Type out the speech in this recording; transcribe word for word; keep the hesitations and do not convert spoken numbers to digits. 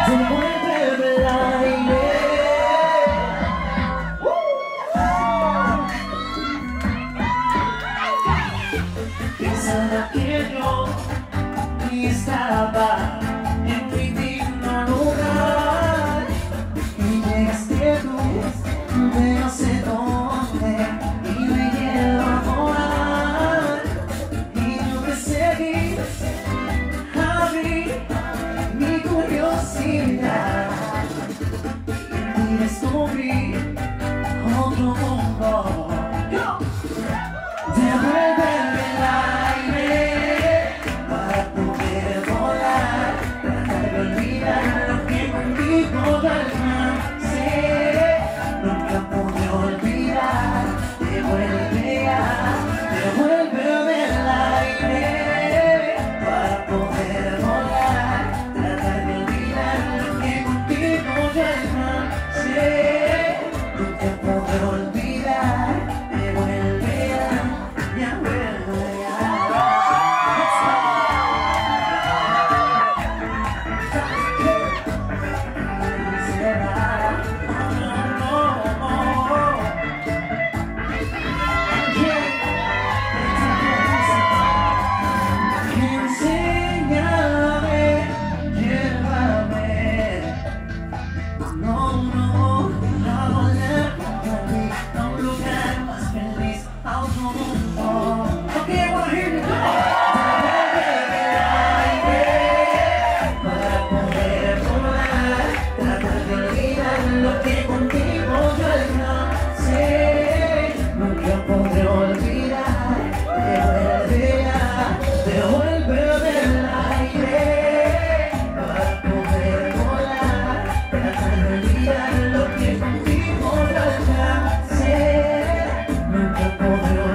Devuélveme el aire. Pensaba que yo ni estaba en mi digno lugar y llegaste tú de no sé dónde y me llevo a volar y yo te seguí, abrí mi curiosidad y descubrí otro mundo. Devuélveme el aire para poder volar, tratar de olvidar lo que contigo yo alcancé. Nunca pude olvidar, devuelve a, devuélveme el aire para poder volar, tratar de olvidar lo que contigo yo alcancé. Nunca pude olvidar, devuelve a, devuelve a. Enséñame, llévame, no, no, a volar junto a ti, a un lugar más feliz, a otro mundo. Okay, I wanna hear you go. Devuélveme el aire para poder volar, tratar de olvidar lo que contigo yo alcancé. Nunca podré olvidar, devuelve a, devuélveme el aire para poder volar, tratar de olvidar lo que contigo yo alcancé. Nunca podré